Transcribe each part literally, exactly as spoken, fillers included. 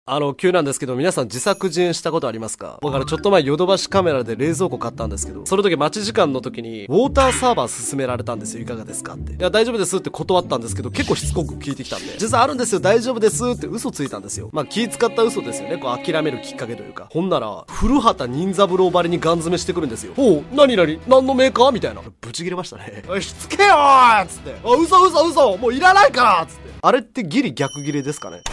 あの、急なんですけど、皆さん自作自演したことありますか？僕あの、ちょっと前ヨドバシカメラで冷蔵庫買ったんですけど、その時待ち時間の時に、ウォーターサーバー勧められたんですよ。いかがですかって。いや、大丈夫ですって断ったんですけど、結構しつこく聞いてきたんで、実はあるんですよ、大丈夫ですって嘘ついたんですよ。まあ、気使った嘘ですよね。こう、諦めるきっかけというか。ほんなら、古畑任三郎ばりにガン詰めしてくるんですよ。おう、何々何のメーカーみたいな。ブチ切れましたね。おい、しつけよーっつって。あ、嘘嘘嘘もういらないからっつって。あれってギリ逆切れですかね。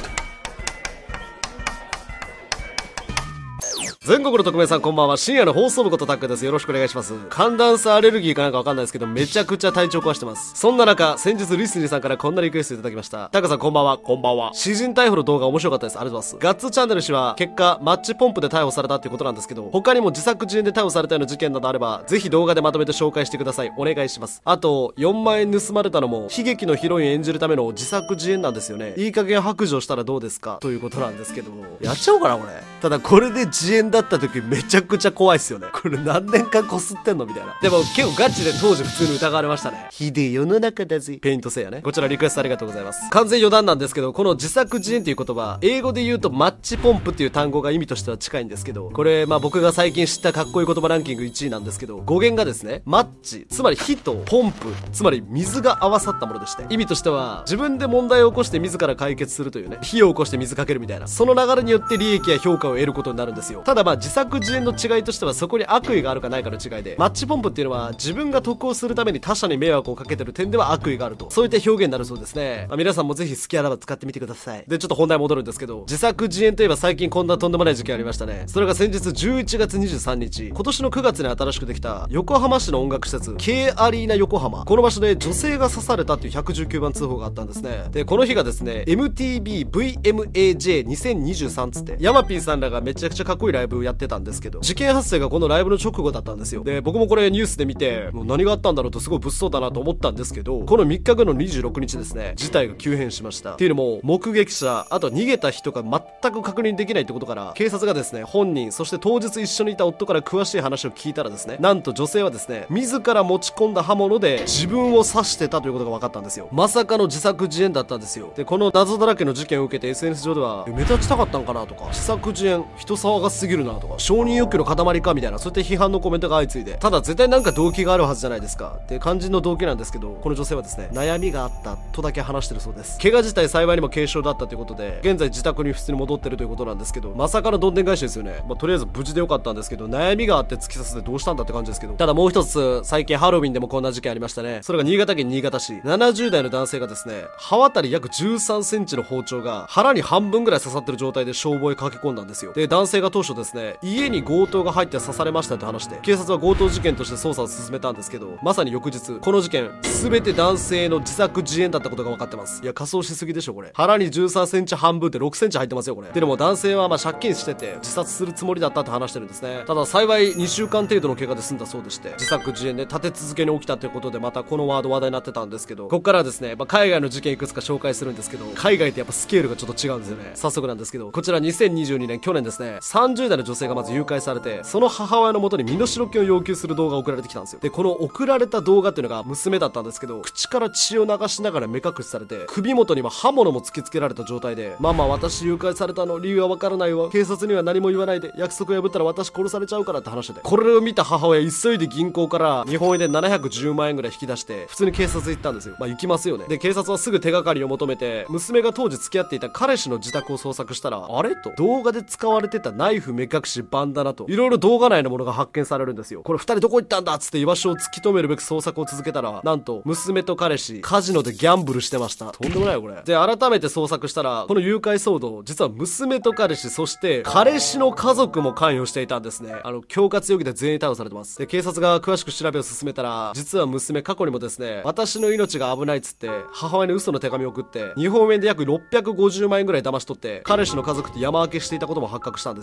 全国の特命さんこんばんは。深夜の放送部ことタックです。よろしくお願いします。寒暖差アレルギーかなんかわかんないですけど、めちゃくちゃ体調壊してます。そんな中、先日リスニーさんからこんなリクエストいただきました。タックさんこんばんは。こんばんは。詩人逮捕の動画面白かったです。ありがとうございます。ガッツチャンネル氏は結果マッチポンプで逮捕されたっていうことなんですけど、他にも自作自演で逮捕されたような事件などあれば、ぜひ動画でまとめて紹介してください。お願いします。あと、よんまんえん盗まれたのも悲劇のヒロイン演じるための自作自演なんですよね。いい加減白状したらどうですかということなんですけども、やっちゃおうかなこれ。ただこれで自演だった時めっちゃめちゃくちゃ怖いっすよね。これ何年間こすってんのみたいな。でも結構ガチで当時普通に疑われましたね。ひでえ世の中だぜ。ペイントせいやね。こちらリクエストありがとうございます。完全余談なんですけど、この自作自演っていう言葉、英語で言うとマッチポンプっていう単語が意味としては近いんですけど、これまあ僕が最近知ったかっこいい言葉ランキングいちいなんですけど、語源がですね、マッチ、つまり火とポンプ、つまり水が合わさったものでして、意味としては自分で問題を起こして自ら解決するというね、火を起こして水かけるみたいな、その流れによって利益や評価を得ることになるんですよ。ただまあ自作自演の違いとしてはそこに悪意があるかないかの違いで、マッチポンプっていうのは自分が得をするために他者に迷惑をかけてる点では悪意があると、そういった表現になるそうですね。まあ、皆さんもぜひ好きあらば使ってみてください。でちょっと本題戻るんですけど、自作自演といえば最近こんなとんでもない事件ありましたね。それが先日じゅういちがつにじゅうさんにち、今年のくがつに新しくできた横浜市の音楽施設 K アリーナ横浜、この場所で女性が刺されたっていうひゃくじゅうきゅうばん通報があったんですね。でこの日がですね エムティービーブイエムエージェーにせんにじゅうさん つってヤマピーさんらがめちゃくちゃかっこいいライブをやってたんですけど、事件発生がこのライブの直後だったんですよ。で僕もこれニュースで見て、もう何があったんだろうとすごい物騒だなと思ったんですけど、このみっかごのにじゅうろくにちですね、事態が急変しました。っていうのも目撃者、あと逃げた人が全く確認できないってことから、警察がですね本人、そして当日一緒にいた夫から詳しい話を聞いたらですね、なんと女性はですね自ら持ち込んだ刃物で自分を刺してたということが分かったんですよ。まさかの自作自演だったんですよ。でこの謎だらけの事件を受けて エスエヌエス 上では、目立ちたかったんかなとか、自作自演人騒がしすぎるなとか、承認欲求の塊かみたいな、そういった批判のコメントが相次いで、ただ絶対なんか動機があるはずじゃないですかって肝心の動機なんですけど、この女性はですね悩みがあったとだけ話してるそうです。怪我自体幸いにも軽傷だったということで、現在自宅に普通に戻ってるということなんですけど、まさかのどんでん返しですよね。まあ、とりあえず無事でよかったんですけど、悩みがあって突き刺すでどうしたんだって感じですけど、ただもう一つ最近ハロウィンでもこんな事件ありましたね。それが新潟県新潟市、ななじゅうだいの男性がですね、刃渡り約じゅうさんセンチの包丁が腹に半分ぐらい刺さってる状態で消防へ駆け込んだんですよ。で男性が当初ですね、家に強盗が入って刺されましたって話で、警察は強盗事件として捜査を進めたんですけど、まさに翌日この事件全て男性の自作自演だったことが分かってます。いや仮装しすぎでしょこれ。腹にじゅうさんセンチ半分ってろくセンチ入ってますよこれ。でも男性はまあ借金してて自殺するつもりだったって話してるんですね。ただ幸いにしゅうかん程度の怪我で済んだそうでして、自作自演で立て続けに起きたということで、またこのワード話題になってたんですけど、ここからはですね、まあ、海外の事件いくつか紹介するんですけど、海外ってやっぱスケールがちょっと違うんですよね。早速なんですけど、こちらにせんにじゅうにねん去年ですね、さんじゅうだいの女性がまず誘拐されて、その母親の元に身代金を要求する動画が送られてきたんですよ。でこの送られた動画っていうのが娘だったんですけど、口から血を流しながら目隠しされて、首元には刃物も突きつけられた状態で、ママ私誘拐されたの理由はわからないわ、警察には何も言わないで、約束破ったら私殺されちゃうからって話してて、これを見た母親急いで銀行から日本円でななひゃくじゅうまんえんぐらい引き出して普通に警察行ったんですよ。まあ行きますよね。で警察はすぐ手がかりを求めて、娘が当時付き合っていた彼氏の自宅を捜索したら、あれと動画で使われてたナイフ、目隠し、バンダナといろいろ動画内のものが発見されるんですよ。これふたりどこ行ったんだっつって居場所を突き止めるべく捜索を続けたら、なんと娘と彼氏カジノでギャンブルしてました。とんでもないよこれ。で改めて捜索したら、この誘拐騒動実は娘と彼氏、そして彼氏の家族も関与していたんですね。あの恐喝容疑で全員逮捕されてます。で警察が詳しく調べを進めたら、実は娘過去にもですね、私の命が危ないっつって母親に嘘の手紙を送って日本円で約ろっぴゃくごじゅうまんえんぐらい騙し取って、彼氏の家族と山分けしていたことも発覚したんですよ。毒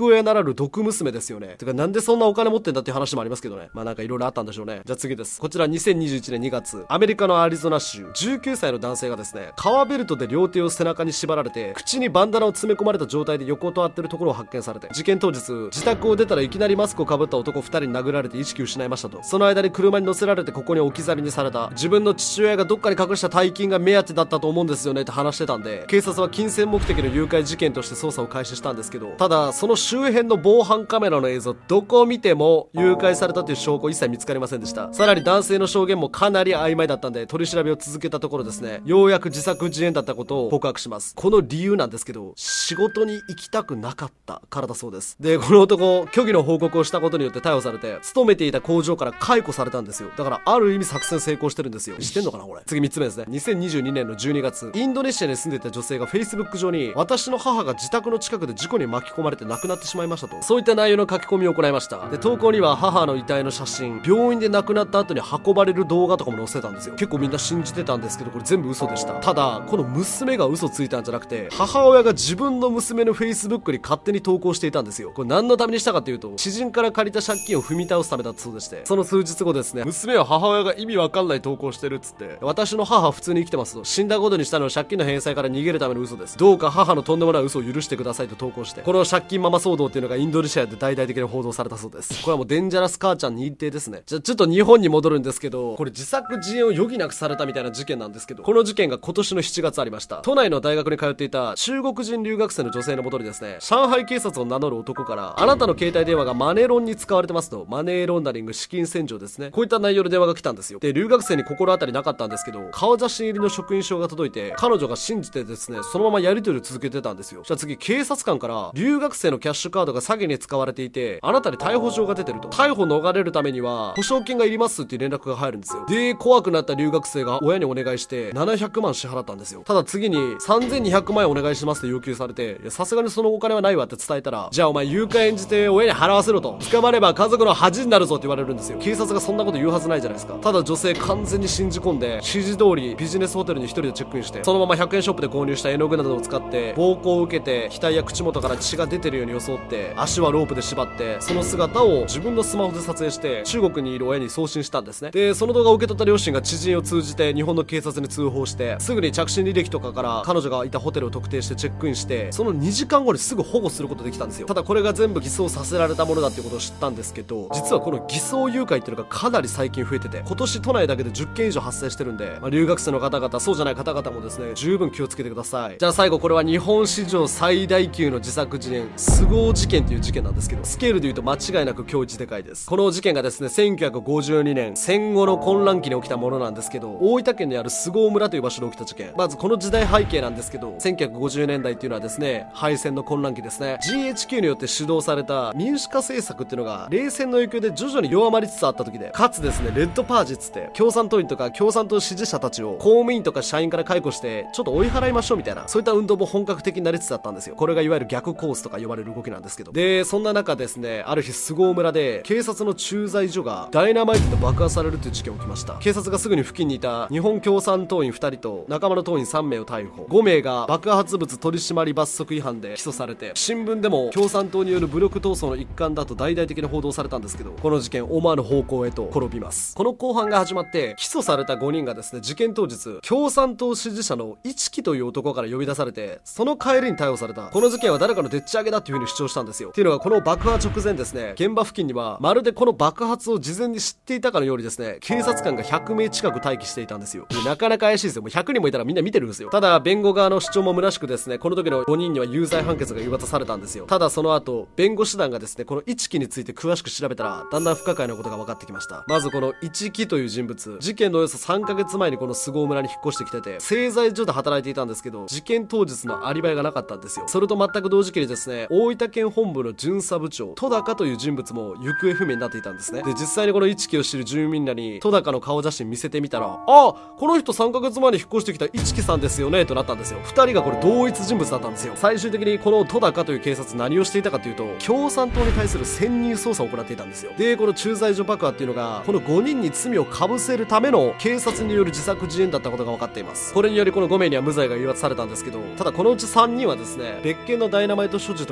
親ならぬ毒娘ですよね。てかなんでそんなお金持ってんだっていう話もありますけどね。まあなんかいろいろあったんでしょうね。じゃあ次です。こちらにせんにじゅういちねんにがつ、アメリカのアリゾナ州、じゅうきゅうさいの男性がですね、革ベルトで両手を背中に縛られて、口にバンダナを詰め込まれた状態で横たわってるところを発見されて、事件当日、自宅を出たらいきなりマスクをかぶった男ふたりに殴られて意識を失いましたと。その間に車に乗せられてここに置き去りにされた。自分の父親がどっかに隠した大金が目当てだったと思うんですよねって話してたんで、警察は金銭目的の誘拐事件として捜査を開始したんですけど、ただその周辺の防犯カメラの映像どこを見ても誘拐されたという証拠一切見つかりませんでした。さらに男性の証言もかなり曖昧だったんで、取り調べを続けたところですね、ようやく自作自演だったことを告白します。この理由なんですけど、仕事に行きたくなかったからだそうです。で、この男虚偽の報告をしたことによって逮捕されて、勤めていた工場から解雇されたんですよ。だからある意味作戦成功してるんですよ。知ってんのかなこれ。次みっつめですね。にせんにじゅうにねんのじゅうにがつ、インドネシアに住んでいた女性が Facebook 上に、私の母が自宅の近くで事故に巻き込まれて亡くなってしまいましたと、そういった内容の書き込みを行いました。で、投稿には母の遺体の写真、病院で亡くなった後に運ばれる動画とかも載せてたんですよ。結構みんな信じてたんですけど、これ全部嘘でした。ただこの娘が嘘ついたんじゃなくて、母親が自分の娘の Facebook に勝手に投稿していたんですよ。これ何のためにしたかっていうと、知人から借りた借金を踏み倒すためだったそうでして、その数日後ですね、娘は母親が意味わかんない投稿してるっつって、私の母は普通に生きてますと、死んだことにしたのは借金の返済から逃げるための嘘です、どうか母のとんでもない嘘を許してくださいと投稿して、この借金ママ騒動っていうのがインドネシアで大々的に報道されたそうです。これはもうデンジャラス母ちゃん認定ですね。じゃあちょっと日本に戻るんですけど、これ自作自演を余儀なくされたみたいな事件なんですけど、この事件が今年のしちがつありました。都内の大学に通っていた中国人留学生の女性のもとにですね、上海警察を名乗る男から、あなたの携帯電話がマネロンに使われてますと、マネーロンダリング、資金洗浄ですね、こういった内容の電話が来たんですよ。で、留学生に心当たりなかったんですけど、顔写真入りの職員証が届いて、彼女が信じてですね、そのままやり取りを続けてたんですよ。じゃあ次、警察官から留学生のキャッシュカードが詐欺に使われていて、あなたに逮捕状が出てると、逮捕逃れるためには保証金がいりますっていう連絡が入るんですよ。で、怖くなった留学生が親にお願いしてななひゃくまん支払ったんですよ。ただ次にさんぜんにひゃくまん円お願いしますって要求されて、さすがにそのお金はないわって伝えたら、じゃあお前誘拐演じて親に払わせろと、捕まれば家族の恥になるぞって言われるんですよ。警察がそんなこと言うはずないじゃないですか。ただ女性完全に信じ込んで、指示通りビジネスホテルに一人でチェックインして、そのままひゃくえんショップで購入した絵の具などを使って暴行を受けて、額や口元から血が出てるように装って、足はロープで縛って、その姿を自分のスマホで撮影して中国にいる親に送信したんですね。で、その動画を受け取った両親が知人を通じて日本の警察に通報して、すぐに着信履歴とかから彼女がいたホテルを特定してチェックインして、そのにじかんごにすぐ保護することできたんですよ。ただこれが全部偽装させられたものだっていうことを知ったんですけど、実はこの偽装誘拐っていうのがかなり最近増えてて、今年都内だけでじゅっけん以上発生してるんで、まあ、留学生の方々、そうじゃない方々もですね、十分気をつけてください。じゃあ最後、これは日本史上最大級の自作自演スゴー事件っていう事件なんですけど、スケールで言うと間違いなく今日一でかいです。この事件がですね、せんきゅうひゃくごじゅうにねん戦後の混乱期に起きたものなんですけど、大分県にあるスゴー村という場所で起きた事件。まずこの時代背景なんですけど、せんきゅうひゃくごじゅうねんだいっていうのはですね、敗戦の混乱期ですね。 ジーエイチキュー によって主導された民主化政策っていうのが冷戦の影響で徐々に弱まりつつあった時で、かつですね、レッドパージっつって共産党員とか共産党支持者たちを公務員とか社員から解雇してちょっと追い払いましょうみたいな、そういった運動も本格的になりつつあったんですよ。これがいわゆる逆コースとか呼ばれる動きなんですけど、でそんな中ですね、ある日スゴー村で警察の駐在所がダイナマイトで爆破されるという事件が起きました。警察がすぐに付近にいた日本共産党員ふたりと仲間の党員さんめいを逮捕、ごめいが爆発物取締罰則違反で起訴されて、新聞でも共産党による武力闘争の一環だと大々的に報道されたんですけど、この事件思わぬ方向へと転びます。この後半が始まって、起訴されたごにんがですね、事件当日共産党支持者の一木という男から呼び出されて、その帰りに逮捕された。この事件は誰かのでっち上げだっていう風に主張したんですよ。っていうのが、この爆破直前ですね、現場付近にはまるでこの爆発を事前に知っていたかのようにですね、警察官がひゃくめい近く待機していたんですよ。でなかなか怪しいですよ。もうひゃくにんもいたらみんな見てるんですよ。ただ弁護側の主張も虚しくですね、この時のごにんには有罪判決が言い渡されたんですよ。ただその後弁護士団がですね、この一木について詳しく調べたら、だんだん不可解なことが分かってきました。まずこの一木という人物、事件のおよそさんかげつまえにこのスゴー村に引っ越してきてて、製材所で働いていたんですけど、事件当日のアリバイがなかったんですよ。それと全く同時期にですね、大分県本部の巡査部長戸高という人物も行方不明になっていたんですね。で実際にこの一木を知る住民らに戸高の顔写真見せてみたら、あ、この人さんかげつまえに引っ越してきた一木さんですよねとなったんですよ。ふたりがこれ同一人物だったんですよ。最終的にこの戸高という警察何をしていたかというと、共産党に対する潜入捜査を行っていたんですよ。でこの駐在所爆破っていうのが、このごにんに罪をかぶせるための警察による自作自演だったことが分かっています。これによりこのごめいには無罪が言い渡されたんですけど、ただこのうちさんにんはですね、別件のダイナマイト所持とか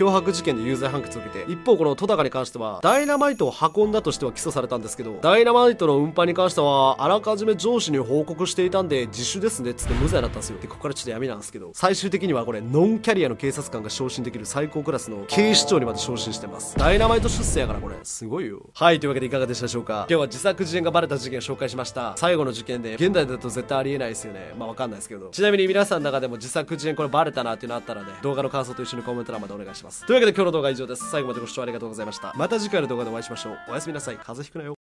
脅迫事件で有罪判決を受けて、一方この戸高に関してはダイナマイトを運んだとしては起訴されたんですけど、ダイナマイトの運搬に関してはあらかじめ上司に報告していたんで自首ですねっつって無罪だったんですよ。でここからちょっと闇なんですけど、最終的にはこれノンキャリアの警察官が昇進できる最高クラスの警視庁にまで昇進してます。ダイナマイト出世やからこれすごいよ。はい、というわけでいかがでしたでしょうか。今日は自作自演がバレた事件を紹介しました。最後の事件で現代だと絶対ありえないですよね。まあわかんないですけど、ちなみに皆さんの中でも自作自演これバレたなっていうのあったらね、動画の感想と一緒にコメント欄までお願いします。というわけで今日の動画は以上です。最後までご視聴ありがとうございました。また次回の動画でお会いしましょう。おやすみなさい。風邪ひくなよ。